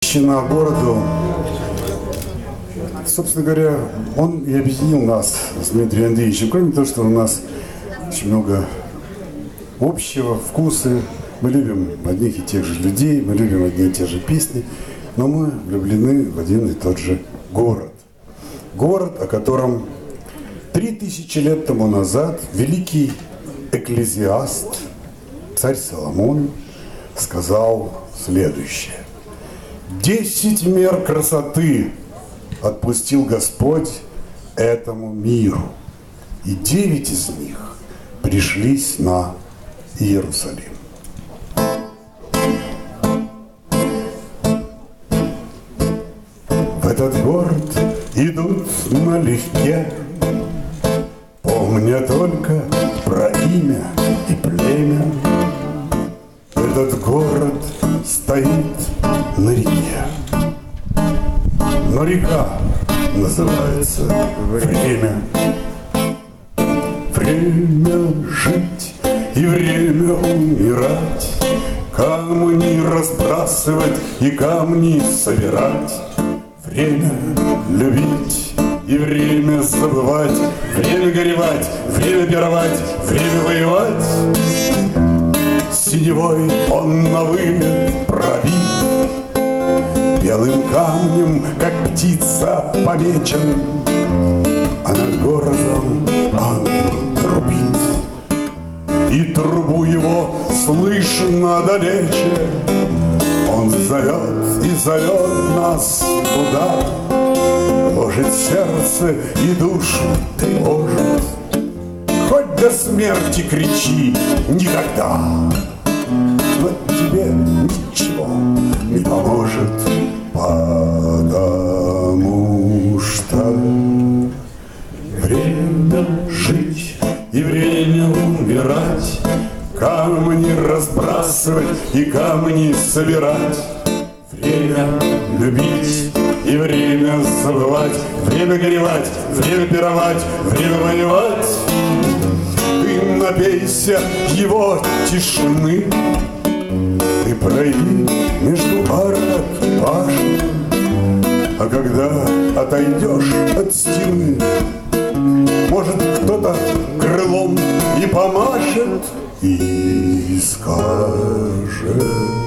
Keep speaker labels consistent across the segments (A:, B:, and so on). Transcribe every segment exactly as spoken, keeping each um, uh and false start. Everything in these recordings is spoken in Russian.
A: На городу, собственно говоря, он и объединил нас с Дмитрием Андреевичем. Кроме того, что у нас очень много общего, вкуса. Мы любим одних и тех же людей, мы любим одни и те же песни, но мы влюблены в один и тот же город. Город, о котором три тысячи лет тому назад великий экклезиаст, царь Соломон, сказал следующее. Десять мер красоты отпустил Господь этому миру, и девять из них пришлись на Иерусалим. В этот город идут налегке, помня только про имя и племя. Этот город стоит на реке, но река называется время. Время жить и время умирать, камни разбрасывать и камни собирать. Время любить и время забывать, время горевать, время пировать, время воевать. Синевой он на вылет пробит, белым камнем, как птица, помечен, а над городом ангел трубит. И трубу его слышно далече, он зовет и зовет нас туда. Ложит сердце и душу тревожит, хоть до смерти кричи никогда, но тебе ничего не поможет, потому что время жить и время умирать, камни разбрасывать и камни собирать. Время любить и время забывать, время горевать, время пировать, время воевать. Ты напейся его тишины, ты пройди между арок и башен, а когда отойдешь от стены, может, кто-то крылом и помашет и скажет: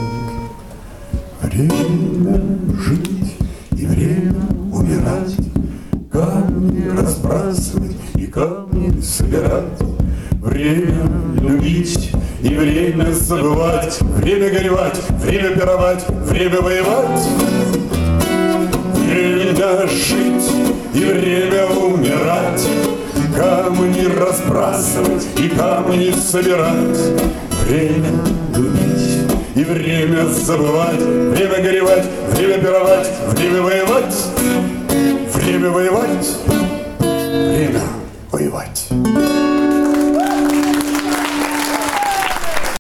A: время жить и время умирать, камни разбрасывать и камни собирать. Время любить и время забывать, время горевать, время пировать, время воевать. Время жить и время умирать, камни разбрасывать и камни собирать. Время любить и время забывать, время горевать, время пировать, время воевать. Время воевать, время воевать.